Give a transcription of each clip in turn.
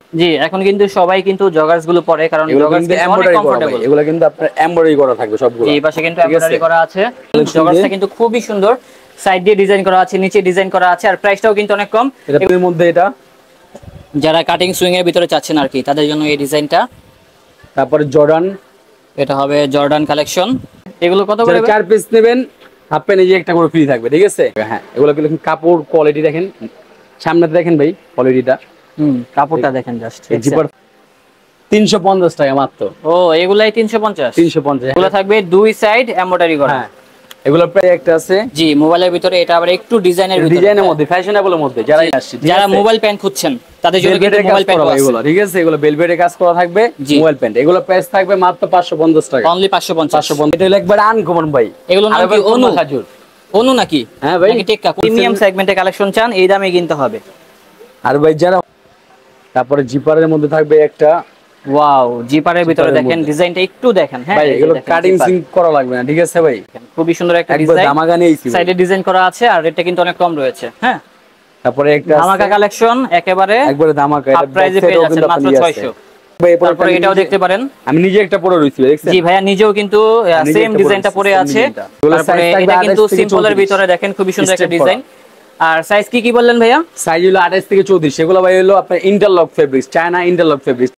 জি, এখন কিন্তু সবাই কিন্তু জগার্স গুলো পরে, কারণ জগার্স কিন্তু অনেক কমফোর্টেবল। এগুলো কিন্তু আপনার এমব্রয়ডারি করা থাকবে সবগুলো। জি, এই পাশে কিন্তু এমব্রয়ডারি করা আছে। জগার্সটা কিন্তু খুবই সুন্দর, সাইড দিয়ে ডিজাইন করা আছে, নিচে ডিজাইন করা আছে, আর প্রাইসটাও কিন্তু অনেক কম। এর মধ্যে এটা যারা কাটিং সুইং এর ভিতরে চাচ্ছেন আর কি, তাদের জন্য এই ডিজাইনটা। তারপরে জর্ডান, এটা হবে জর্ডান কালেকশন। এগুলো কত করে? 4 পিস নেবেন, হাফ প্যান্ট এই যে একটা করে ফ্রি থাকবে, ঠিক আছে? হ্যাঁ, এগুলো কিন্তু কাপড় কোয়ালিটি দেখেন, সামনে দেখেন ভাই কোয়ালিটিটা। কাপড়টা দেখেন জাস্ট। জিপার 350 টাকা মাত্র। ও, এগুলাই 350? 350। এগুলো থাকবে দুই সাইড এমব্রয়ডারি করা। হ্যাঁ, এগুলোর প্রায় একটা আছে। জি, মোবাইলের ভিতরে, এটা আবার একটু ডিজাইনের ভিতরে, ডিজাইনের মধ্যে, ফ্যাশনেবলের মধ্যে। যারা মোবাইল প্যান্ট খুঁজছেন তাদের জন্য কিন্তু মোবাইল প্যান্ট আছে এগুলো, ঠিক আছে? এগুলো বেলভেটে কাজ করা থাকবে, মোবাইল প্যান্ট। এগুলো প্রাইস থাকবে মাত্র 550 টাকা। অনলি 550। এটা হলো একবার আনকমন ভাই। এগুলো নাম কি? অনু খাজুর, অনু নাকি? হ্যাঁ ভাই, নাকি টেক্কা? প্রিমিয়াম সেগমেন্টে কালেকশন চান, এই দামে কিনতে হবে। আর ভাই যারা, তারপরে জিপারের মধ্যে থাকবে একটা। ওয়াও, জিপারের ভিতরে দেখেন ডিজাইনটা একটু দেখেন। হ্যাঁ ভাই, এগুলো কাটিং সিং করা লাগবে না, ঠিক আছে ভাই? খুবই সুন্দর একটা ডিজাইন, দামাগা নেইছি, সাইডে ডিজাইন করা আছে, আর রেটটা কিন্তু অনেক কম রয়েছে। হ্যাঁ, তারপরে একটা ধামাকা কালেকশন, একবারে ধামাকা, এটা প্রাইসে পেয়ে যাচ্ছেন মাত্র 600। তারপরে এটাও দেখতে পারেন, আমি নিজে একটা পরে রইছি, দেখছেন? জি ভাইয়া নিজেও কিন্তু সেম ডিজাইনটা পরে আছে। তারপরে এটা কিন্তু সিম্পলের ভিতরে দেখেন খুবই সুন্দর একটা ডিজাইন। আর সাইজ কি বললেন ভাইয়া? সাইজ হলো 28 থেকে 34। সেগুলো ভাই হলো আপনার interlock fabrics, China interlock fabrics.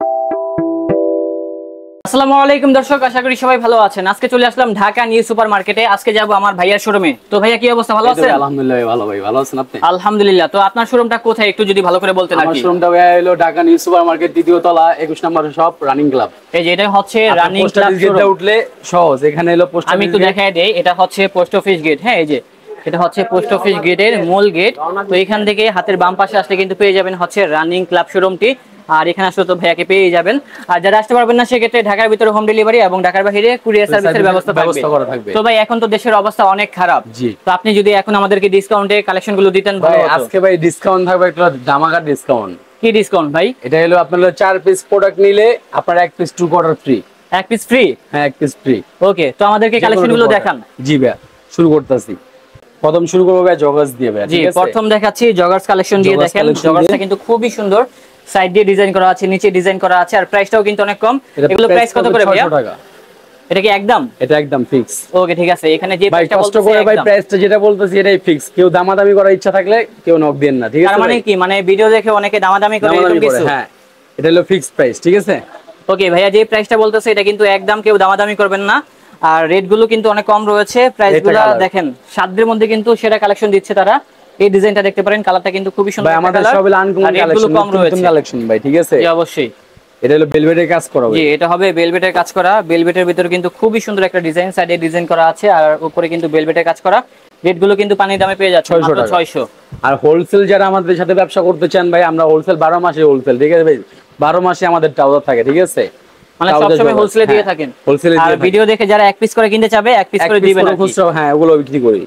আসসালামু আলাইকুম দর্শক, আশা করি সবাই ভালো আছেন। আজকে চলে আসলাম ঢাকা নিউ সুপার মার্কেটে। আজকে যাব আমার ভাইয়ার শোরুমে। তো ভাইয়া কি অবস্থা, ভালো আছেন? আলহামদুলিল্লাহ ভালো ভাই, ভালো আছেন আপনি? আলহামদুলিল্লাহ। তো আপনার শোরুমটা কোথায় একটু যদি ভালো করে বলতেন আর কি। আমার শোরুমটা ভাই হলো ঢাকা নিউ সুপার মার্কেট, দ্বিতীয় তলা, 21 নম্বর শপ, রানিং ক্লাব। এই যে এটা হচ্ছে রানিং ক্লাব গেটটা উঠলে সহজ, এখানে হলো পোস্ট। আমি একটু দেখাই দেই, এটা হচ্ছে পোস্ট অফিস গেট। হ্যাঁ, এই যে এটা হচ্ছে পোস্ট অফিস গেটের মূল গেট। তো এখান থেকে হাতের বাম পাশে আসলে কিন্তু পেয়ে যাবেন হচ্ছে রানিং ক্লাব শোরুমটি। আর এখানে আসলে তো ভাইয়াকে পেয়ে যাবেন। আর যারা আসতে পারবেন না সেক্ষেত্রে ঢাকার ভিতরে হোম ডেলিভারি এবং ঢাকার বাইরে কুরিয়ার সার্ভিসের ব্যবস্থা থাকবে। তো ভাই এখন তো দেশের অবস্থা অনেক খারাপ, তো আপনি যদি এখন আমাদেরকে ডিসকাউন্টে কালেকশন গুলো দিতেন ভালো হতো। আজকে ভাই ডিসকাউন্ট থাকবে, একটা ধামাকা ডিসকাউন্ট। কি ডিসকাউন্ট ভাই? এটা হলো আপনার 4 পিস প্রোডাক্ট নিলে আপনার 1 piece 2 quarter free. 1 piece free? হ্যাঁ, 1 পিস ফ্রি। ওকে, তো আমাদেরকে কালেকশন গুলো দেখান। জি ভাই, শুরু করতেছি। প্রথম শুরু করব ভাই জগার্স দিয়ে ভাই। জি, প্রথম দেখাচ্ছি জগার্স কালেকশন দিয়ে। দেখেন জগার্সটা কিন্তু খুবই সুন্দর, সাইড দিয়ে ডিজাইন করা আছে, নিচে ডিজাইন করা আছে, আর প্রাইসটাও কিন্তু অনেক কম। এগুলো প্রাইস কত করে ভাইয়া? 600 টাকা। এটা কি একদম? এটা একদম ফিক্স। ওকে, ঠিক আছে। এখানে যে প্রাইসটা বলতেছি ভাই, প্রাইসটা যেটা বলতেছি এটাই ফিক্স। কেউ দামাদামি করার ইচ্ছা থাকলে কেউ নক দেন না, ঠিক আছে? তার মানে কি, মানে ভিডিও দেখে অনেকে দামাদামি করে এরকম কিছু? হ্যাঁ, এটা হলো ফিক্স প্রাইস, ঠিক আছে? ওকে ভাইয়া, যে প্রাইসটা বলতেছে এটা কিন্তু একদম কেউ দামাদামি করবেন না। আর রেট গুলো কিন্তু অনেক কম রয়েছে, প্রাইসগুলো দেখেন। সাধ্যের মধ্যে কিন্তু সেরা কালেকশন দিচ্ছে তারা। এই ডিজাইনটা দেখতে পারেন, কালারটা কিন্তু খুবই সুন্দর। ভাই আমাদের সবই আনকমন কালেকশন ভাই, ঠিক আছে? জি অবশ্যই। এটা হলো ভেলভেটের কাজ করা। জি, এটা হবে ভেলভেটের কাজ করা। ভেলভেটের ভিতরে কিন্তু খুবই সুন্দর একটা ডিজাইন, সাইডে ডিজাইন করা আছে, আর উপরে কিন্তু ভেলভেটের কাজ করা। রেট গুলো কিন্তু পানির দামে পেয়ে যাচ্ছে, মাত্র 600। আর হোলসেল যারা আমাদের সাথে ব্যবসা করতে চান ভাই, আমরা হোলসেল 12 মাসে হোলসেল, ঠিক আছে ভাই? 12 মাসে আমাদের টাওয়ার থাকে, ঠিক আছে? মানে সব সময় হোলসেলে দিয়ে থাকেন। আর ভিডিও দেখে যারা 1 পিস করে কিনতে চাবে 1 পিস করে দিবেন আর কি। হ্যাঁ, ওগুলো বিক্রি করি।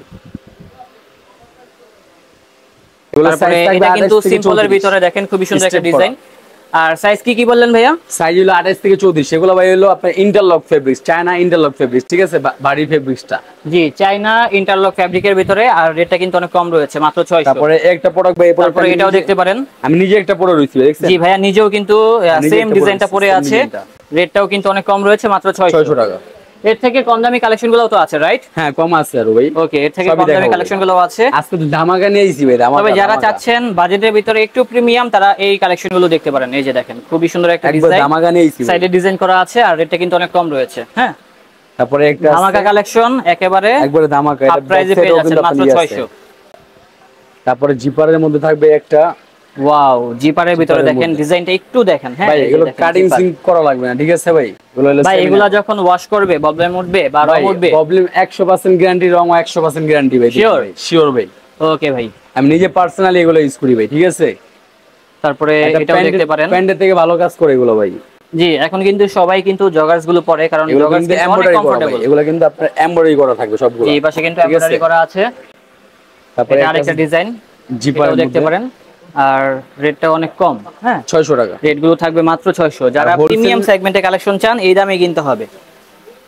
তারপরে এটা কিন্তু সিম্পলের ভিতরে দেখেন খুবই সুন্দর একটা ডিজাইন। আর সাইজ কি বললেন ভাইয়া? সাইজ হলো 28 থেকে 34। সেগুলো ভাই হলো আপনার interlock fabrics, China interlock fabrics, ঠিক আছে? বাড়ি ফেব্রিক্সটা। জি, চায়না ইন্টারলক ফেব্রিকের ভিতরে, আর রেটটা কিন্তু অনেক কম রয়েছে, মাত্র 600। তারপরে একটা প্রোডাক্ট ভাই, তারপরে এটাও দেখতে পারেন, আমি নিজে একটা পরে রইছি, দেখছেন? জি ভাইয়া নিজেও কিন্তু সেম ডিজাইনটা পরে আছে। রেটটাও কিন্তু অনেক কম রয়েছে, মাত্র 600 টাকা। এর থেকে কম দামি কালেকশনগুলোও তো আছে, রাইট? হ্যাঁ, কম আছে আর ভাই। ওকে, এর থেকে কম দামি কালেকশনগুলোও আছে। আজকে তো ধামাকা নিয়েছি ভাই, ধামাকা। তবে যারা চাচ্ছেন বাজেটের ভিতরে একটু প্রিমিয়াম, তারা এই কালেকশনগুলো দেখতে পারেন। এই যে দেখেন খুবই সুন্দর একটা ডিজাইন, ধামাকা নিয়েছি, সাইডে ডিজাইন করা আছে, আর রেটটা কিন্তু অনেক কম রয়েছে। হ্যাঁ, তারপরে একটা ধামাকা কালেকশন, একবারে ধামাকা, এটা প্রাইসে পেয়ে যাচ্ছেন মাত্র 600। তারপরে জিপারের মধ্যে থাকবে একটা। ওয়াও, জিপারের ভিতরে দেখেন ডিজাইনটা একটু দেখেন। হ্যাঁ ভাই, এগুলো কাটিং সিং করা লাগবে না, ঠিক আছে ভাই? ভাই এগুলা যখন ওয়াশ করবে প্রবলেম উঠবে বা রং উঠবে? প্রবলেম 100% গ্যারান্টি, রং 100% গ্যারান্টি ভাই। শিওর ভাই। ওকে ভাই, আমি নিজে পার্সোনালি এগুলো ইউজ করি ভাই, ঠিক আছে? তারপরে এটাও দেখতে পারেন, প্যান্টের থেকে ভালো কাজ করে এগুলো ভাই। জি, এখন কিন্তু সবাই কিন্তু জগার্স গুলো পরে, কারণ জগার্স কিন্তু অনেক কমফোর্টেবল। এগুলো কিন্তু আপনার এমব্রয়ডারি করা থাকবে সবগুলো। এই পাশে কিন্তু এমব্রয়ডারি করা আছে। তারপরে আরেকটা ডিজাইন জিপারও দেখতে পারেন, আর রেটটা অনেক কম। হ্যাঁ, 600 টাকা। রেট গুলো থাকবে মাত্র 600। যারা প্রিমিয়াম সেগমেন্টে কালেকশন চান এই দামে কিনতে হবে।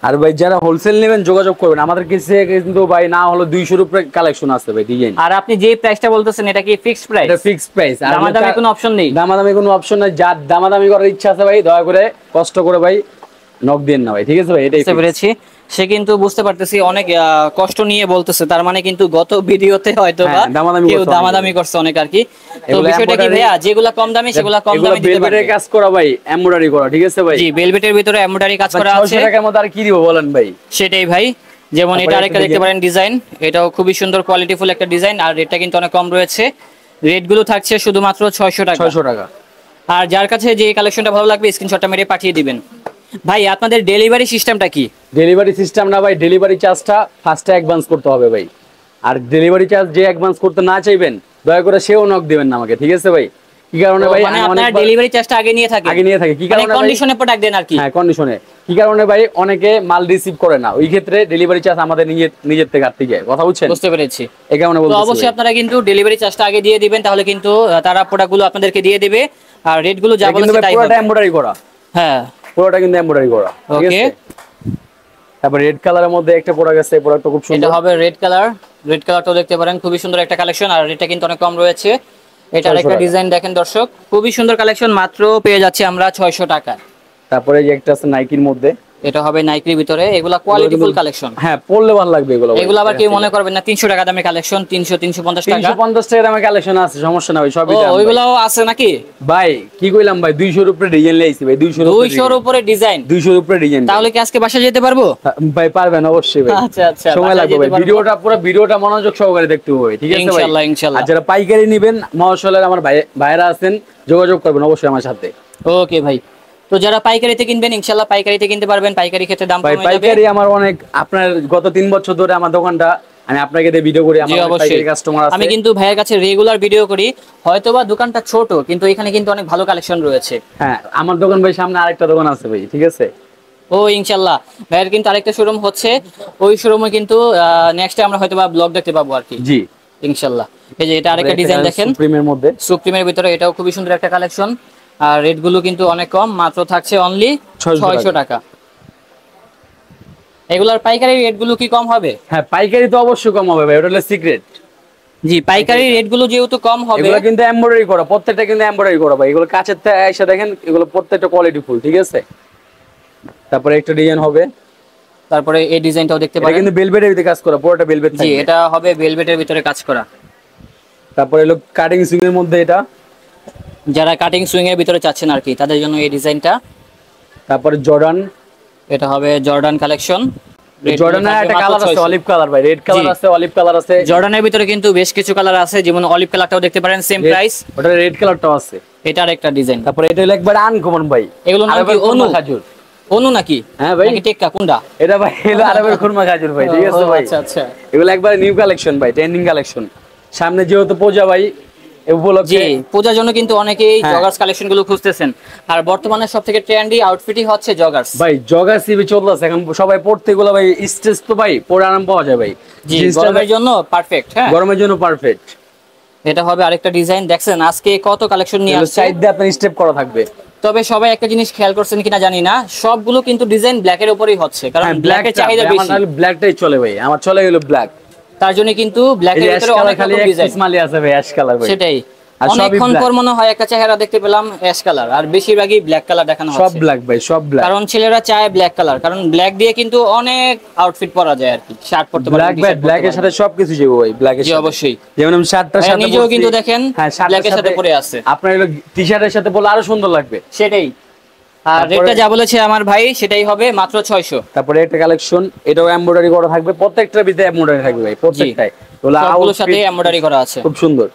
আর ভাই যারা হোলসেল নেবেন যোগাযোগ করবেন আমাদের কাছে, কিন্তু ভাই না হলো 200 উপরে কালেকশন আছে ভাই ডিজাইন। আর আপনি যে প্রাইসটা বলতেছেন এটা কি ফিক্সড প্রাইস? এটা ফিক্সড প্রাইস, আর দামাদামি কোনো অপশন নেই? দামাদামি কোনো অপশন নাই। যার দামাদামি করার ইচ্ছা আছে ভাই দয়া করে কষ্ট করে ভাই নক দেন না ভাই, ঠিক আছে ভাই? এটাই বুঝতে পেরেছি। সে কিন্তু বুঝতে পারতেছি অনেক কষ্ট নিয়ে বলতেছে, তার মানে কিন্তু গত ভিডিওতে হয়তো বা কেউ দামাদামি করছে অনেক আর কি। তো বিষয়টা কি ভাইয়া, যেগুলা কম দামি সেগুলা কম দামে দিতে পারবে। বেলভেটের কাজ করা ভাই, এমব্রয়ডারি করা, ঠিক আছে ভাই? জি, বেলভেটের ভিতরে এমব্রয়ডারি কাজ করা আছে। 600 টাকার মধ্যে আর কি দিব বলেন ভাই? সেটাই ভাই। যেমন এটা আরেকটা দেখতে পারেন ডিজাইন, এটাও খুবই সুন্দর কোয়ালিটিফুল একটা ডিজাইন, আর রেটটা কিন্তু অনেক কম রয়েছে। রেট গুলো থাকছে শুধুমাত্র 600 টাকা। 600 টাকা। আর যার কাছে যে কালেকশনটা ভালো লাগবে স্ক্রিনশটটা মেরে পাঠিয়ে দিবেন। ভাই আপনাদের ডেলিভারি সিস্টেমটা কি? ডেলিভারি সিস্টেম না ভাই, ডেলিভারি চার্জটা ফার্স্টে অ্যাডভান্স করতে হবে ভাই। আর ডেলিভারি চার্জ যে অ্যাডভান্স করতে না চাইবেন দয়া করে সেও নক দিবেন না আমাকে, ঠিক আছে ভাই? কি কারণে ভাই? মানে আপনারা ডেলিভারি চার্জটা আগে নিয়ে থাকেন? আগে নিয়ে থাকে। কি কারণে? কন্ডিশনে প্রোডাক্ট দেন আর কি। হ্যাঁ, কন্ডিশনে। কি কারণে ভাই? অনেকে মাল রিসিভ করে না, ওই ক্ষেত্রে ডেলিভারি চার্জ আমাদের নিজের থেকে কাটতে যায়। কথা বুঝছেন? বুঝতে পেরেছি। এই কারণে বলতেছি। তো অবশ্যই আপনারা কিন্তু ডেলিভারি চার্জটা আগে দিয়ে দিবেন, তাহলে কিন্তু তারা প্রোডাক্টগুলো আপনাদেরকে দিয়ে দিবে। আর রেটগুলো যা বলেছে তাই হবে। পুরোটা এমব্রয়ডারি করা। হ্যাঁ, পুরোটা কিন্তু এমব্রয়ডারি করা, ঠিক আছে? তারপর রেড কালারের মধ্যে একটা প্রোডাক্ট আছে, প্রোডাক্টটা খুব সুন্দর। এটা হবে রেড কালার। রেড কালারটাও দেখতে পারেন, খুবই সুন্দর একটা কালেকশন, আর রেটটা কিন্তু অনেক কম রয়েছে। এটা আরেকটা ডিজাইন দেখেন দর্শক, খুবই সুন্দর কালেকশন, মাত্র পেয়ে যাচ্ছে আমরা 600 টাকা। তারপরে এই একটা আছে নাইকির মধ্যে, এটা হবে নাইকির ভিতরে। এগুলা কোয়ালিটিফুল কালেকশন। হ্যাঁ, পরলে ভালো লাগবে এগুলো। এগুলো আবার কেউ মনে করবেন না 300 টাকা দামের কালেকশন, 300-350 টাকা। 350 টাকা দামের কালেকশন আছে, সমস্যা না ভাই, সবই দাম। ওইগুলাও আছে নাকি ভাই? কি কইলাম ভাই, 200 এর উপরে ডিজাইন লাইছি ভাই। 200 এর উপরে ডিজাইন। 200 এর উপরে ডিজাইন। তাহলে কি আজকে বাসা যেতে পারবো? ভাই পারবেন অবশ্যই ভাই। আচ্ছা আচ্ছা, সময় লাগবে ভাই। ভিডিওটা মনোযোগ সহকারে দেখতে হবে, ঠিক আছে ভাই? ইনশাআল্লাহ ইনশাআল্লাহ। আর যারা পাইকারি নেবেন, মহাশলের আমার ভাইরা আছেন, যোগাযোগ করবেন অবশ্যই আমার সাথে। ওকে ভাই। তো যারা পাইকারিতে কিনবেন ইনশাআল্লাহ পাইকারিতে কিনতে পারবেন, পাইকারি ক্ষেত্রে দাম কমে যাবে। পাইকারি আমার অনেক, আপনার গত 3 বছর ধরে আমার দোকানটা, আমি আপনাকে দিয়ে ভিডিও করি, আমার পাইকারি কাস্টমার আছে। আমি কিন্তু ভাইয়ের কাছে রেগুলার ভিডিও করি। হয়তোবা দোকানটা ছোট, কিন্তু এখানে কিন্তু অনেক ভালো কালেকশন রয়েছে। হ্যাঁ, আমার দোকান ভাই সামনে আরেকটা দোকান আছে ভাই, ঠিক আছে? ও ইনশাআল্লাহ। ভাইয়ের কিন্তু আরেকটা শোরুম হচ্ছে, ওই শোরুমে কিন্তু নেক্সট আমরা হয়তোবা ব্লগ দেখতে পাবো আর কি। জি ইনশাআল্লাহ। এই যে এটা আরেকটা ডিজাইন দেখেন সুপ্রিমের মধ্যে, সুপ্রিমের ভিতরে, এটাও খুবই সুন্দর একটা কালেকশন। আর রেট গুলো কিন্তু অনেক কম, মাত্র থাকছে অনলি 600 টাকা। এগুলার পাইকারি রেট গুলো কি কম হবে? হ্যাঁ, পাইকারি তো অবশ্যই কম হবে ভাই, ওটা হলো সিক্রেট। জি, পাইকারি রেট গুলো যেহেতু কম হবে। এগুলো কিন্তু এমব্রয়ডারি করা, প্রত্যেকটা কিন্তু এমব্রয়ডারি করা ভাই। এগুলো কাচের থেকে এসে দেখেন, এগুলো প্রত্যেকটা কোয়ালিটি ফুল, ঠিক আছে? তারপরে একটা ডিজাইন হবে, তারপরে এই ডিজাইনটাও দেখতে পারেন, এটা কিন্তু ভেলভেটের ভিতরে কাজ করা, পুরোটা ভেলভেট জি থাকবে। এটা হবে ভেলভেটের ভিতরে কাজ করা। তারপরে হলো কাটিং সুইং এর মধ্যে, এটা যারা কাটিং সুইং এর ভিতরে চাচ্ছেন আর কি, তাদের জন্য এই ডিজাইনটা। তারপরে জর্ডান, এটা হবে জর্ডান কালেকশন। জর্ডানের একটা কালার আছে অলিভ কালার ভাই, রেড কালার আছে, অলিভ কালার আছে। জর্ডানের ভিতরে কিন্তু বেশ কিছু কালার আছে, যেমন অলিভ কালারটাও দেখতে পারেন, সেম প্রাইস। ওটা রেড কালারটাও আছে। এটা আরেকটা ডিজাইন। তারপরে এটা হলো একবার আনকমন ভাই। এগুলো নাম কি? অনু খাজুর। অনু নাকি? হ্যাঁ ভাই, নাকি টেক্কা কোনটা? এটা ভাই হলো আরবের খুরমা খাজুর ভাই, ঠিক আছে ভাই? আচ্ছা আচ্ছা। এগুলো একবার নিউ কালেকশন ভাই, ট্রেন্ডিং কালেকশন। সামনে যেহেতু পূজা ভাই, জি, পূজার জন্য কিন্তু অনেকেই জগার্স কালেকশন গুলো খুঁজতেছেন। আর বর্তমানে সবথেকে ট্রেন্ডি আউটফিটই হচ্ছে জগার্স ভাই। জগার্স সিবি চলতেছে এখন, সবাই পড়তে গুলো ভাই, স্ট্রেস তো ভাই পরে আরাম পাওয়া যায় ভাই। জি, গরমের জন্য পারফেক্ট। হ্যাঁ, গরমের জন্য পারফেক্ট। এটা হবে আরেকটা ডিজাইন। দেখছেন আজকে কত কালেকশন নিয়ে আসছে, সাইড দিয়ে আপনার স্টেপ করা থাকবে। তবে সবাই একটা জিনিস খেয়াল করছেন কিনা জানি না, সবগুলো কিন্তু ডিজাইন ব্ল্যাকের উপরেই হচ্ছে, কারণ ব্ল্যাকের চাহিদা বেশি। আমার ব্ল্যাকটাই চলে ভাই, আমার চলে গেল ব্ল্যাক। তার জন্য কিন্তু ব্ল্যাকের ভিতরে অনেক রকম ডিজাইন। স্মাইলি আছে ভাই, অ্যাশ কালার ভাই। সেটাই, অনেকক্ষণ পর মনে হয় একটা চেহারা দেখতে পেলাম অ্যাশ কালার, আর বেশিরভাগই ব্ল্যাক কালার দেখানো হচ্ছে। সব ব্ল্যাক ভাই, সব ব্ল্যাক। কারণ ছেলেরা চায় ব্ল্যাক কালার, কারণ ব্ল্যাক দিয়ে কিন্তু অনেক আউটফিট পরা যায় আর কি। শার্ট পরতে পারেন, ব্ল্যাক ভাই, ব্ল্যাকের সাথে সবকিছু যাবে ভাই, ব্ল্যাকের সাথে। অবশ্যই। যেমন আমি শার্টটার সাথে নিজেও কিন্তু দেখেন ব্ল্যাকের সাথে পরে আছে। আপনার হলো টি-শার্টের সাথে পরলে আরো সুন্দর লাগবে। সেটাই। আর রেটটা যা বলেছে আমার ভাই সেটাই হবে, মাত্র 600। তারপরে একটা কালেকশন, এটাও এমব্রয়ডারি করা থাকবে, প্রত্যেকটার ভিতরে এমব্রয়ডারি থাকবে ভাই, প্রত্যেকটাই। সবগুলোর সাথে এমব্রয়ডারি করা আছে, খুব সুন্দর।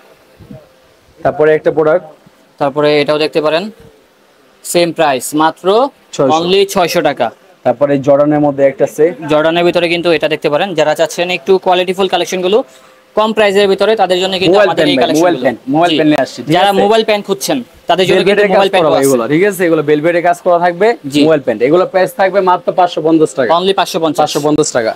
তারপরে একটা প্রোডাক্ট, তারপরে এটাও দেখতে পারেন, সেম প্রাইস, মাত্র অনলি 600 টাকা। তারপরে জর্ডানের মধ্যে একটা আছে, জর্ডানের ভিতরে কিন্তু এটা দেখতে পারেন। যারা চাচ্ছেন একটু কোয়ালিটিফুল কালেকশন গুলো কম প্রাইসের ভিতরে, তাদের জন্য কিন্তু আমাদের এই কালেকশনগুলো। মোবাইল পেন নিয়ে আসছে, যারা মোবাইল পেন খুঁজছেন তাদের জন্য কিন্তু মোবাইল পেন আছে এগুলো, ঠিক আছে? এগুলো ভেলভেটে কাজ করা থাকবে, মোবাইল পেন। এগুলো প্রাইস থাকবে মাত্র 550 টাকা, অনলি 550 টাকা।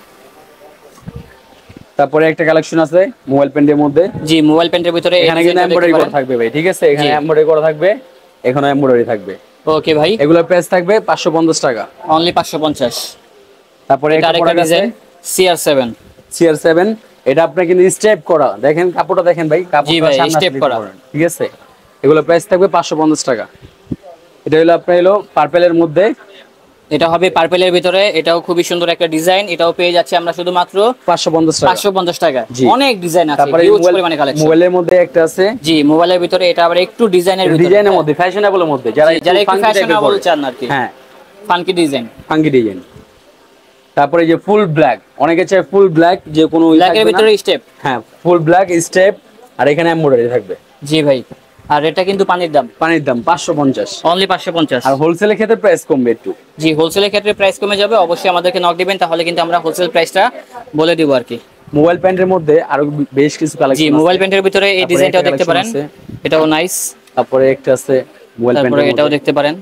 তারপরে একটা কালেকশন আছে মোবাইল পেনের মধ্যে। জি, মোবাইল পেনের ভিতরে এখানে কিন্তু এমব্রয়ডারি করা থাকবে ভাই, ঠিক আছে? এখানে এমব্রয়ডারি করা থাকবে, এখানে এমব্রয়ডারি থাকবে। ওকে ভাই, এগুলোর প্রাইস থাকবে 550 টাকা, অনলি 550। তারপরে এটা একটা আরেকটা প্রোডাক্ট আছে ডিজাইন CR7। CR7, এটা আপনি কিন্তু স্টেপ করা, দেখেন কাপড়টা দেখেন ভাই, জি কাপড়টা ভাই, সামনে স্টেপ আসলে করা। করেন, ঠিক আছে। এগুলো প্রাইস থাকবে 550 টাকা। এটা হলো আপনার হলো পার্পেলের মধ্যে, এটা হবে পার্পেলের ভিতরে, এটাও খুবই সুন্দর একটা ডিজাইন, এটাও পেয়ে যাচ্ছে আমরা শুধুমাত্র 550 টাকা। 550 টাকা। জি। অনেক ডিজাইন আছে, তারপরে হিউজ পরিমাণে কালেকশন। মোবাইলের মধ্যে একটা আছে, জি, মোবাইলের ভিতরে এটা আবার একটু ডিজাইনের ভিতরে, ডিজাইনের মধ্যে, ফ্যাশনেবলের মধ্যে, যারা যারা একটু ফাঙ্কি টাইপের ফ্যাশনেবল পরে, চান আর কি, হ্যাঁ ফাঙ্কি ডিজাইন। Funky design. তারপরে যে ফুল ব্ল্যাক, অনেকে চায় ফুল ব্ল্যাক, যে কোনো ব্ল্যাকের ভিতরে স্টেপ। হ্যাঁ ফুল ব্ল্যাক স্টেপ, আর এখানে এমব্রয়ডারি থাকবে। জি ভাই, আর এটা কিন্তু পানির দাম, পানির দাম 550, অনলি 550। আর হোলসেলের ক্ষেত্রে প্রাইস কমবে একটু। জি, হোলসেলের ক্ষেত্রে প্রাইস কমে যাবে, অবশ্যই আমাদেরকে নক দিবেন, তাহলে কিন্তু আমরা হোলসেল প্রাইসটা বলে দিব আর কি। মোবাইল প্যান্টের মধ্যে আরো বেশ কিছু জি, কালেকশন আছে। মোবাইল প্যান্টের ভিতরে এই তারপরে ডিজাইনটাও একটা দেখতে collection পারেন, আছে। এটাও নাইস। তারপরে একটা আছে মোবাইল তারপরে প্যান্টের এটাও মধ্যে, দেখতে পারেন,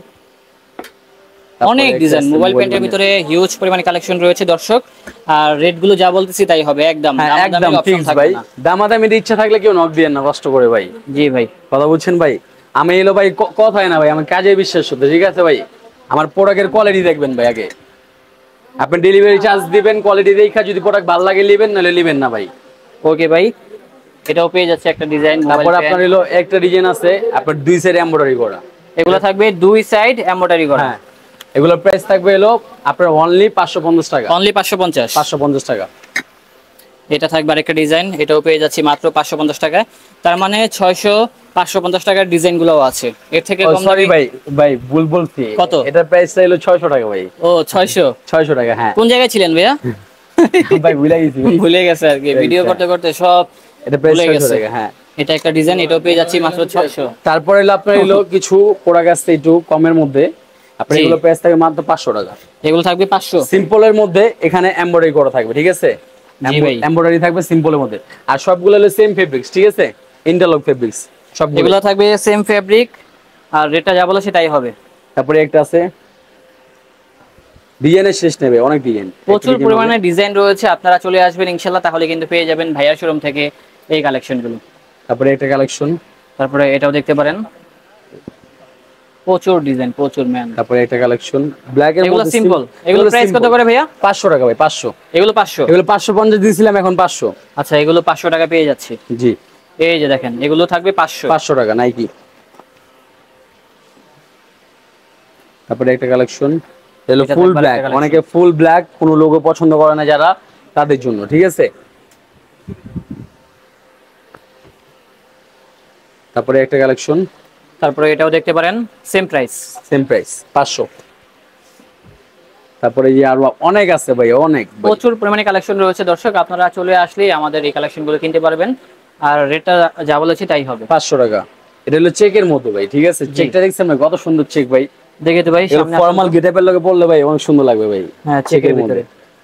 তারপরে অনেক একটা ডিজাইন আছে মোবাইল প্যান্টের প্যান্টের। ভিতরে হিউজ পরিমাণে কালেকশন রয়েছে দর্শক। আর রেট গুলো যা বলতেছি তাই হবে, একদম হ্যাঁ একদম দামাদামির অপশন ফিক্স থাকবে ভাই, না। দামাদামির ইচ্ছা থাকলে কেউ নক দিয়েন না কষ্ট করে ভাই। জি ভাই, কথা বুঝছেন ভাই, আমি এলো ভাই কথাই না ভাই, আমার কাজে বিশ্বাস হতে, ঠিক আছে ভাই। আমার প্রোডাক্টের কোয়ালিটি দেখবেন ভাই আগে, আপনি ডেলিভারি চার্জ দিবেন, কোয়ালিটি দেখা যদি প্রোডাক্ট ভালো লাগে নেবেন, নাহলে নেবেন না ভাই। ওকে ভাই, এটাও পেয়ে যাচ্ছে একটা ডিজাইন মোবাইল তারপর আপনার প্যান্ট। হলো একটা ডিজাইন আছে আপনার দুই সাইড এমব্রয়ডারি করা, এগুলো থাকবে দুই সাইড এমব্রয়ডারি করা, হ্যাঁ এগুলোর প্রাইস থাকবে হলো আপনার অনলি 550 টাকা। অনলি 550। 550 টাকা। এটা থাকবে আরেকটা ডিজাইন, এটাও পেয়ে যাচ্ছি মাত্র 550 টাকায়। তার মানে 600 550 টাকার ডিজাইন গুলোও আছে, এর থেকে কম সরি দামি। ভাই, ভাই ভুল বলছি, কত? এটার প্রাইস হলো 600 টাকা ভাই। ও 600। 600 টাকা, হ্যাঁ কোন জায়গায় ছিলেন ভাইয়া? ভাই ভুলে গেছি ভাই। ভুলে গেছে আর কি, ভিডিও করতে করতে সব এটা প্রাইস ভুলে 600 গেছে। টাকা, হ্যাঁ। এটা একটা ডিজাইন, এটাও পেয়ে যাচ্ছি মাত্র 600। তারপরে হলো আপনার হলো কিছু প্রোডাক্ট আছে একটু কমের মধ্যে, আপনার জি। এগুলো প্রাইস থাকবে মাত্র 500 টাকা। এগুলো থাকবে 500। সিম্পলের মধ্যে এখানে এমব্রয়ডারি করা থাকবে, ঠিক আছে, জি ভাই। এমব্রয়ডারি থাকবে সিম্পলের মধ্যে, আর সবগুলো হলো সেম ফেব্রিক্স, ঠিক আছে, ইন্টারলক ফেব্রিক্স সবগুলো। এগুলো থাকবে সেম ফেব্রিক, আর রেটটা যা বলো সেটাই হবে। তারপরে একটা আছে ডিজাইনের শেষ নেবে, অনেক ডিজাইন, প্রচুর পরিমাণে ডিজাইন রয়েছে, আপনারা চলে আসবেন ইনশাল্লাহ, তাহলে কিন্তু পেয়ে যাবেন ভাইয়ার শোরুম থেকে এই কালেকশনগুলো। তারপরে একটা কালেকশন, তারপরে এটাও দেখতে পারেন, প্রচুর ডিজাইন, প্রচুর ম্যান। তারপরে একটা কালেকশন ব্ল্যাক এর এগুলো মধ্যে সিম্পল, এগুলো প্রাইস কত করে ভাইয়া? 500 টাকা ভাই, 500। এগুলো 500। এগুলো 550 দিয়েছিলাম, এখন 500। আচ্ছা, এগুলো 500 টাকা পেয়ে যাচ্ছে। জি, এই যে দেখেন, এগুলো থাকবে 500। 500 টাকা নাইকি। তারপরে একটা কালেকশন হলো এটা ফুল থাকবে ব্ল্যাক, আরেকটা অনেকে ফুল ব্ল্যাক কোনো লোগো পছন্দ করে না যারা, তাদের জন্য, ঠিক আছে। তারপরে একটা কালেকশন, তারপরে এটাও দেখতে পারেন, সেম প্রাইস। Same price 500। তারপরে এই আরো অনেক আছে ভাই, অনেক ভাই। প্রচুর পরিমাণে কালেকশন রয়েছে দর্শক, আপনারা চলে আসলেই আমাদের এই কালেকশনগুলো কিনতে পারবেন, আর রেটটা যা বলেছি তাই হবে। 500 টাকা। এটা হলো চেকের মতো ভাই, ঠিক আছে, চেকটা দেখছেন ভাই কত সুন্দর চেক ভাই, দেখে তো ভাই, সামনে ফর্মাল গেটআপের লগে পরলে ভাই অনেক সুন্দর লাগবে ভাই। হ্যাঁ, চেকের ভিতরে।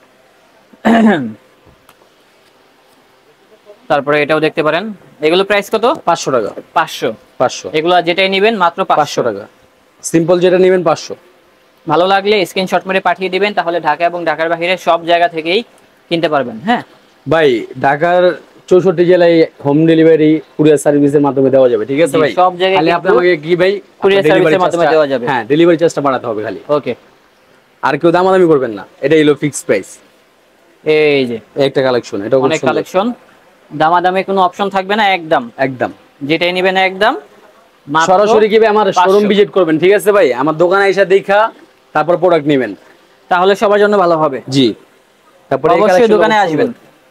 তারপরে এটাও দেখতে পারেন, এগুলো প্রাইস কত? 500 টাকা। 500। 500। এগুলো যেটাই নেবেন মাত্র 500 টাকা। সিম্পল যেটা নেবেন 500। ভালো লাগলে স্ক্রিনশট মেরে পাঠিয়ে দিবেন, তাহলে ঢাকা এবং ঢাকার বাইরে সব জায়গা থেকেই কিনতে পারবেন। হ্যাঁ ভাই ঢাকার 64 জেলায় হোম ডেলিভারি কুরিয়ার সার্ভিসের মাধ্যমে দেওয়া যাবে, ঠিক আছে জি, ভাই। সব জায়গায় খালি আপনি কিন্তু আমাকে কি ভাই কুরিয়ার সার্ভিসের মাধ্যমে দেওয়া যাবে। হ্যাঁ ডেলিভারি চার্জটা বাড়াতে হবে খালি, ওকে। আর কেউ দামাদামি করবেন না, এটাই হলো ফিক্সড প্রাইস। এই যে একটা কালেকশন, এটা অনেক কালেকশন, দামাদামে কোনো অপশন থাকবে না, একদম একদম যেটাই নেবেন একদম মাত্র সরাসরি কি আমার 500 শোরুম ভিজিট করবেন, ঠিক আছে ভাই, আমার দোকানে এসে দেখা তারপর প্রোডাক্ট নেবেন, তাহলে সবার জন্য ভালো হবে। জি। তারপরে অবশ্যই দোকানে আসবেন,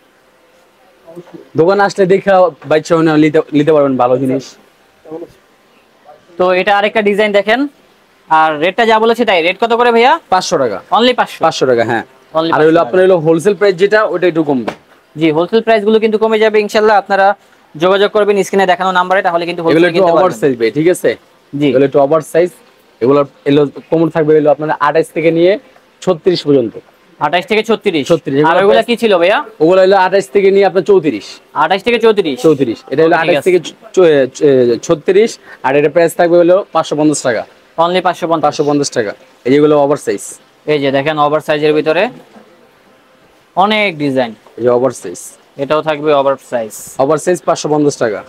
দোকানে আসলে দেখা বাচ্চা নিতে পারবেন ভালো জিনিস। তো এটা আরেকটা ডিজাইন দেখেন, আর রেটটা যা বলেছে তাই। রেট কত করে ভাইয়া? 500 টাকা। অনলি 500। 500 টাকা, হ্যাঁ। Only আর 500 হলো আপনার হলো হোলসেল প্রাইস যেটা, ওটা একটু কমবে। জি, হোলসেল প্রাইস গুলো কিন্তু কমে যাবে ইনশাআল্লাহ, আপনারা যোগাযোগ করবেন স্ক্রিনে দেখানো নম্বরে, তাহলে কিন্তু এগুলো হোলসেল একটু কিনতে ওভার পারবেন। সাইজ ভাই, ঠিক আছে, জি, এগুলো একটু ওভার সাইজ, এগুলো এলো কোমর থাকবে হলো আপনার 28 থেকে নিয়ে 36 পর্যন্ত। 28 থেকে 36। 36 আর ওগুলা কি ছিল ভাইয়া? ওগুলো হলো 28 থেকে নিয়ে আপনার 34। 28 থেকে 34। 34, এটা হলো ঠিক 28 আছে। থেকে 36, আর এটা প্রাইস থাকবে হলো 550 টাকা। অনলি 550। 550 টাকা। এই যেগুলো ওভার সাইজ, এই যে দেখেন ওভার সাইজের ভিতরে অনেক ডিজাইন, এই যে ওভার সাইজ, এটাও থাকবে ওভার সাইজ। ওভার সাইজ 550 টাকা।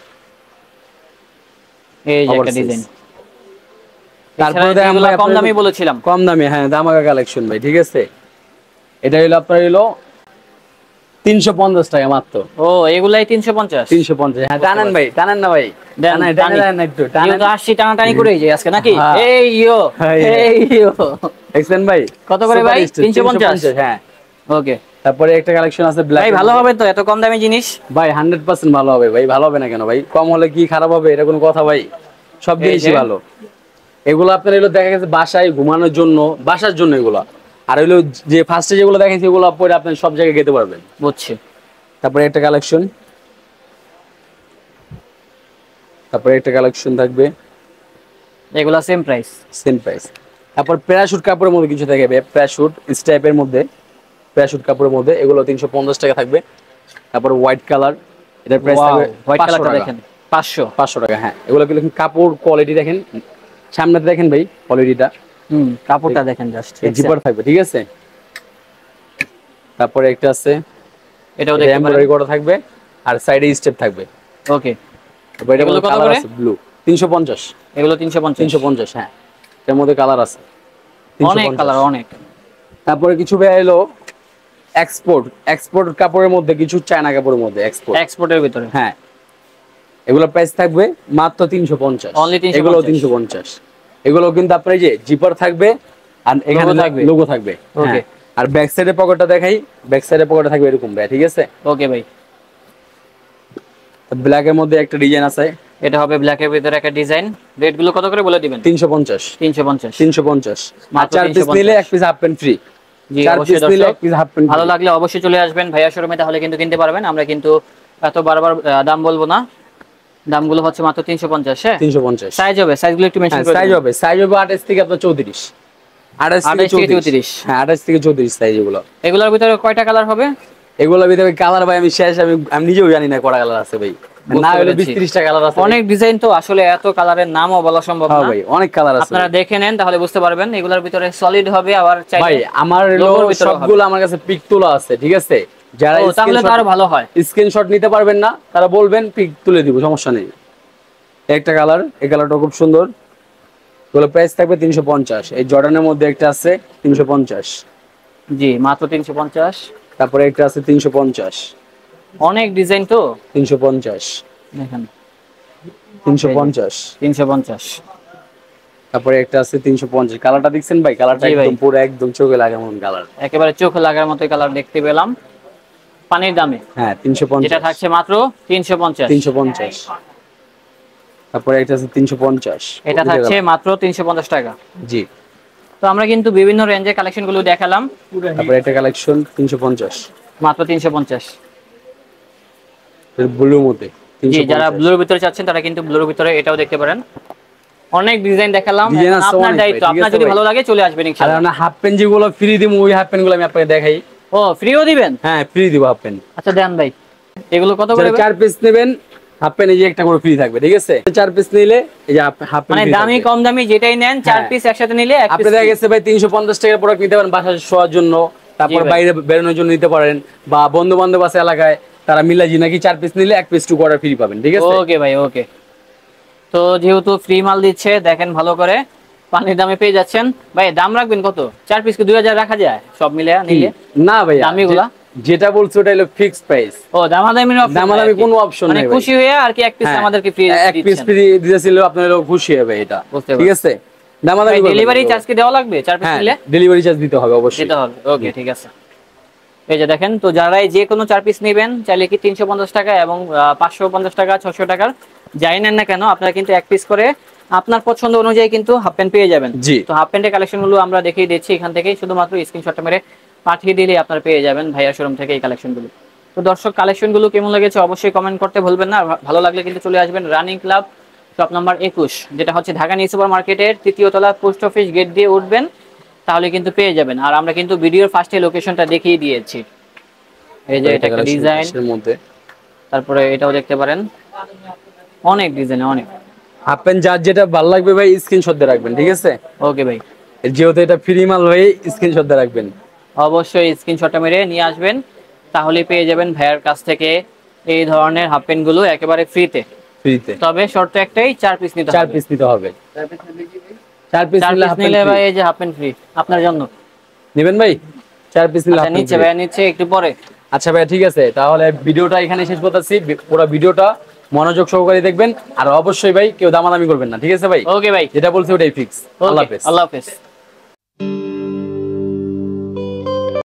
এই যে একটা Oversize। ডিজাইন। তারপরে তারপরে দেখেন এগুলো ভাই কম আপনার দামি বলেছিলাম। কম দামি, হ্যাঁ দামাকা কালেকশন ভাই, ঠিক আছে। এটা হলো আপনার হলো 350 টাকা মাত্র। ও এগুলাই 350? 350, হ্যাঁ। টানেন ভাই, টানেন না ভাই, দেন, টানেন, টানি। টানেন না একটু, টানেন। যেহেতু আসছি টানাটানি করেই যে আজকে নাকি? হ্যাঁ। এই ইয়ো, হ্যাঁ, এই ইয়ো। দেখছেন ভাই কত করে ভাই? Super star, 350? হ্যাঁ। ওকে তারপরে একটা কালেকশন আছে ব্ল্যাক। ভাই, ভালো হবে তো এত কম দামি জিনিস? ভাই 100% ভালো হবে ভাই, ভালো হবে না কেন ভাই? কম হলে কি খারাপ হবে? এটা কোনো কথা ভাই? সব এই জিনিসই যে। ভালো। এগুলো আপনার এগুলো দেখা গেছে বাসায় ঘুমানোর জন্য, বাসার জন্য এগুলো। আর হইলো যে ফার্স্টে যেগুলো দেখাইছি এগুলো পরে আপনি সব জায়গায় যেতে পারবেন। বুঝছি। তারপরে একটা কালেকশন, থাকবে, এগুলা সেম প্রাইস? Same price. তারপর প্যারাশুট কাপড়ের মধ্যে কিছু থাকবে, প্যারাশুট স্টাইপের মধ্যে, প্যারাশুট কাপড়ের মধ্যে এগুলো 350 টাকা থাকবে। তারপর হোয়াইট কালার, এটার প্রাইস থাকবে হোয়াইট 500 কালারটা টাকা। দেখেন 500। 500 টাকা, হ্যাঁ। এগুলো কি দেখেন, কাপড় কোয়ালিটি দেখেন, সামনেতে দেখেন ভাই কোয়ালিটিটা, কাপড়টা দেখেন জাস্ট। জিপার থাকবে, ঠিক আছে। তারপরে একটা আছে, এটাও এটা দেখতে পারেন। এমব্রয়ডারি করা থাকবে আর সাইডে স্টেপ থাকবে। ওকে। তারপর এটার এগুলো মধ্যে কত কালার করে? আছে ব্লু, 350। এগুলো 350? 350, হ্যাঁ। এটার মধ্যে কালার আছে অনেক 350। কালার, অনেক। তারপরে কিছু ভাই এলো এক্সপোর্ট কাপড়ের মধ্যে, কিছু চায়না কাপড়ের মধ্যে এক্সপোর্ট, এক্সপোর্টের ভিতরে? হ্যাঁ। এগুলো প্রাইস থাকবে মাত্র 350। অনলি 350? এগুলো 350। এগুলো কিন্তু আপনার এই যে জিপার থাকবে আর এখানে থাকবে। লোগো থাকবে, ওকে। হ্যাঁ। আর ব্যাক সাইডের পকেটটা দেখাই, ব্যাক সাইডের পকেটটা থাকবে এরকম ভাই, ঠিক আছে। ওকে ভাই। ব্ল্যাক এর মধ্যে একটা ডিজাইন আছে, এটা হবে ব্ল্যাক এর ভিতরে একটা ডিজাইন। রেট গুলো কত করে বলে দিবেন? 350। 350? 350। আর মাত্র 4 পিস 350। নিলে 1 পিস হাফ প্যান্ট ফ্রি। জি 4 অবশ্যই পিস নিলে দর্শক, 1 পিস হাফ প্যান্ট ভালো লাগলে অবশ্যই চলে আসবেন ভাইয়া শোরুমে, তাহলে কিন্তু কিনতে পারবেন। আমরা কিন্তু এত বারবার দাম বলবো না, দামগুলো হচ্ছে মাত্র 350। হ্যাঁ 350। সাইজ হবে, সাইজগুলো একটু মেনশন হ্যাঁ, করে সাইজ দিবেন। হবে, 28 থেকে আপনার 34। 28 থেকে 28 থেকে 34, 34? হ্যাঁ 28 থেকে 34 সাইজ এগুলো। এগুলোর ভিতরে কয়টা কালার হবে? এগুলোর ভিতরে কালার ভাই আমি শেষ, আমি নিজেও জানি না কয়টা কালার আছে ভাই, বুঝতে না হলে পেরেছি। 20-30টা কালার আছে। অনেক ডিজাইন তো, আসলে এত কালারের নামও বলা সম্ভব হ্যাঁ না। ভাই, অনেক কালার আছে আপনারা দেখে নেন তাহলে বুঝতে পারবেন। এগুলোর ভিতরে সলিড হবে, আবার চাইলে ভাই। আমার লোগোর ভিতরেও হবে। সবগুলো আমার কাছে পিক তোলা আছে, ঠিক আছে। যারা ও, তাহলে তো আরো ভালো হয়। স্ক্রিনশট নিতে পারবেন না, তারা বলবেন, পিক তুলে দিব, সমস্যা নেই। একটা কালার, এই কালারটা খুব সুন্দর। এগুলো প্রাইস থাকবে 350। এই জর্ডানের মধ্যে একটা আছে 350। জি মাত্র 350। তারপরে একটা আছে 350। অনেক ডিজাইন তো, 350, দেখেন 350। 350। তারপরে একটা আছে 350। কালারটা দেখছেন ভাই? কালারটা জি ভাই। একদম পুরো একদম চোখে লাগার মতন কালার। একেবারে চোখ লাগার মতো কালার দেখতে পেলাম পানির দামে। হ্যাঁ 350, যেটা থাকছে মাত্র 350। 350। তারপরে একটা আছে 350, এটা থাকছে মাত্র 350 টাকা। জি। তো আমরা কিন্তু বিভিন্ন রেঞ্জের কালেকশন গুলো দেখালাম। তারপরে একটা কালেকশন 350, মাত্র 350। ব্লুর মধ্যে জি, যারা 350। ব্লুর ভিতরে চাচ্ছেন তারা কিন্তু ব্লুর ভিতরে এটাও দেখতে পারেন। অনেক ডিজাইন দেখালাম, ডিজাইন এখন আছে আপনার অনেক দায়িত্ব, ভাই, ঠিক আপনার আছে যদি ভাই। ভালো লাগে চলে আসবেন আর ইনশাআল্লাহ। আমরা হাফ প্যান্ট যেগুলো ফ্রি দিব, ওই হাফ প্যান্ট গুলো আমি আপনাকে দেখাই। ও ফ্রিও দিবেন? হ্যাঁ ফ্রি দিব হাফ প্যান্ট। আচ্ছা দেন ভাই। এগুলো কত করে? যারা 4 পিস নেবেন হাফ প্যান্ট এই যে একটা করে ফ্রি থাকবে, ঠিক আছে। 4 পিস নিলে এই যে হাফ প্যান্ট মানে ফ্রি দামি থাকবে। কম দামি যেটাই নেন 4 হ্যাঁ। পিস একসাথে নিলে এক আপনি পিস দেখা গেছে ভাই 350 টাকার প্রোডাক্ট নিতে পারেন বাসায় শোয়ার জন্য, তারপর ভাই। বাইরে বেরোনোর জন্য নিতে পারেন, বা বন্ধু বান্ধব আছে এলাকায়, তারা মিলাজি নাকি 4 পিস নিলে 1 পিস টু কোয়ার্টার ফ্রি পাবেন, ঠিক আছে। ওকে ভাই, ওকে। তো যেহেতু ফ্রি মাল দিচ্ছে, দেখেন ভালো করে, পানির দামে পেয়ে যাচ্ছেন। ভাই দাম রাখবেন কত? 4 পিস কি 2000 রাখা যায় সব মিলে নিলে? না ভাই, দামিগুলা? যেটা বলছো ওটা হলো ফিক্সড প্রাইস। ও দামাদামির অপশন? দামাদামি কোনো অপশন মানে নেই ভাই। খুশি হয়ে আর কি এক পিস হ্যাঁ, আমাদেরকে ফ্রি এক পিস দিচ্ছেন। ফ্রি দিতেছিল, আপনারা খুশি হবে এটা, বুঝতে ঠিক পারছি। আছে। দামাদামি করবেন না। ডেলিভারি চার্জ কি দেওয়া লাগবে 4 পিস হ্যাঁ, নিলে? ডেলিভারি চার্জ দিতে হবে অবশ্যই। দিতে হবে, ওকে ঠিক আছে। এই যে দেখেন, তো যারাই যে কোনো 4 পিস নেবেন চাইলে কি 350 টাকা এবং 550 টাকা 600 টাকার যাই নেন না কেন, আপনারা কিন্তু এক পিস করে আপনার পছন্দ অনুযায়ী কিন্তু হাফ প্যান্ট পেয়ে যাবেন। জি। তো হাফ প্যান্টের কালেকশনগুলো আমরা দেখিয়ে দিচ্ছি এখান থেকে, শুধুমাত্র স্ক্রিনশটটা মেরে পাঠিয়ে দিলেই আপনারা পেয়ে যাবেন ভাইয়া শোরুম থেকে এই কালেকশনগুলো। তো দর্শক, কালেকশনগুলো কেমন লেগেছে অবশ্যই কমেন্ট করতে ভুলবেন না। ভালো লাগলে কিন্তু চলে আসবেন রানিং ক্লাব শপ নাম্বার 21, যেটা হচ্ছে ঢাকা নিউ সুপার মার্কেটের 3য় তলা, পোস্ট অফিস গেট দিয়ে উঠবেন, তাহলে কিন্তু পেয়ে যাবেন। আর আমরা কিন্তু ভিডিওর ফার্স্টে লোকেশনটা দেখিয়ে দিয়েছি। এই যে এটা একটা ডিজাইন, এর মধ্যে তারপরে এটাও দেখতে পারেন, অনেক ডিজাইন, অনেক। হাফ প্যান্ট যার যেটা ভালো লাগবে ভাই স্ক্রিনশট দিয়ে রাখবেন, ঠিক আছে। ওকে ভাই, যেহেতু এটা ফ্রি মাল ভাই, স্ক্রিনশট দিয়ে রাখবেন। অবশ্যই স্ক্রিনশটটা মেরে নিয়ে আসবেন, তাহলে পেয়ে যাবেন ভাইয়ার কাছ থেকে এই ধরনের হাফ প্যান্ট গুলো একেবারে ফ্রিতে। ফ্রিতে, তবে শর্ত একটাই, 4 পিস নিতে 4 হবে। পিস নিতে হবে। 4 পিস 4 নিলে পিস হাফ নিলে প্যান্ট ভাই এই যে হাফ প্যান্ট ফ্রি আপনার জন্য। নেবেন ভাই? 4 পিস নিলে আচ্ছা নিচ্ছে ভাইয়া, নিচ্ছে একটু পরে। আচ্ছা ভাইয়া ঠিক আছে, তাহলে ভিডিওটা এখানে শেষ করতেছি। পুরো ভিডিওটা মনোযোগ সহকারে দেখবেন, আর অবশ্যই ভাই কেউ দামাদামি করবেন না, ঠিক আছে ভাই? ওকে ভাই, যেটা বলছি ওটাই ফিক্স। আল্লাহ হাফেজ। আল্লাহ হাফেজ।